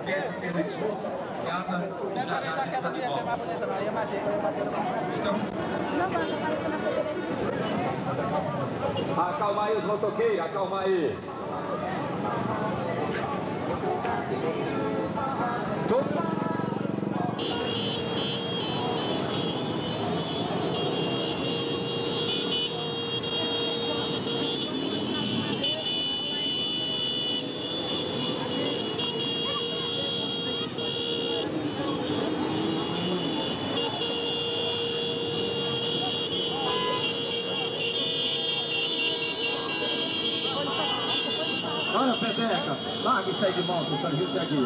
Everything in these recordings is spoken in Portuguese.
Pese pelo esforço, cada Dessa vez a queda ia ser mais bonita, não. Eu imaginei que eu ia bater no Então, Não, mano, não apareceu na fotografia. Acalma aí os motoqueiros, acalma aí. Olha, Peteca, larga isso aí de moto, o serviço é aqui.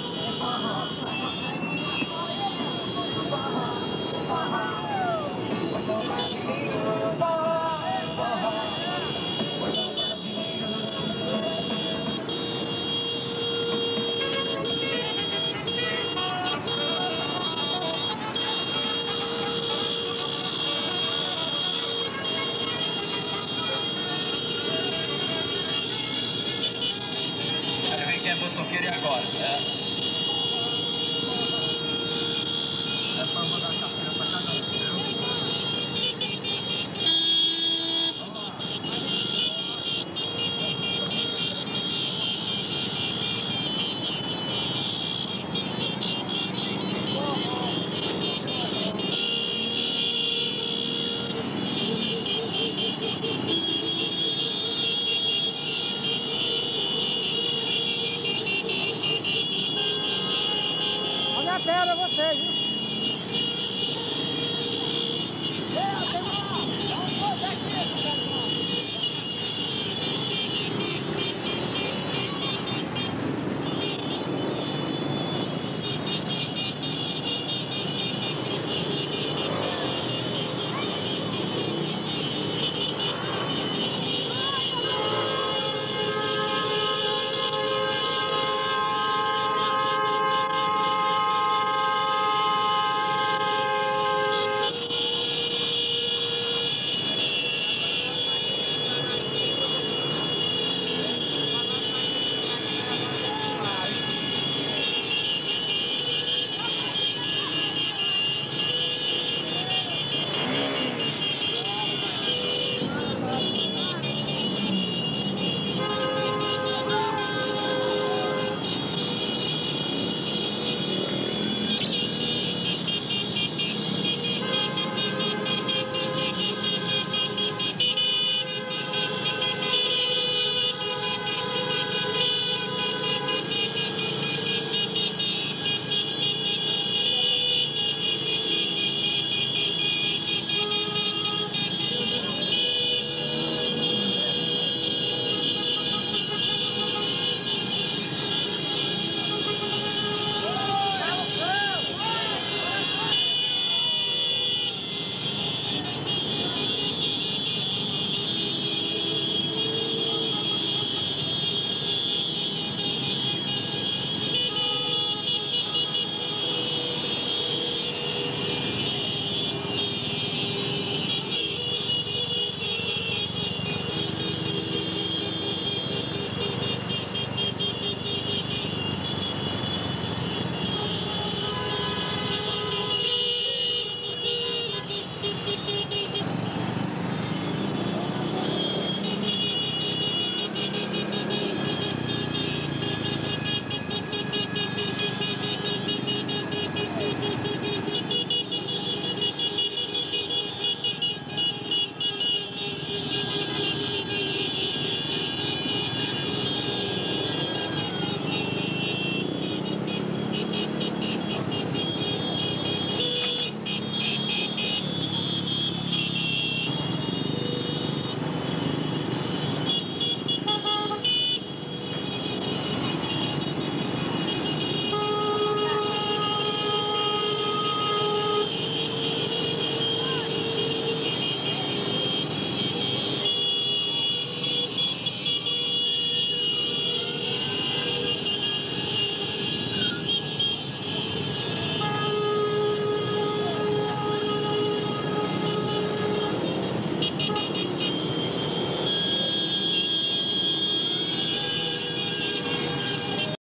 Olha, vem quem é motoqueiro e agora, né? É pra mandar a carteira pra cada um, entendeu? Olha a tela, vocês, viu?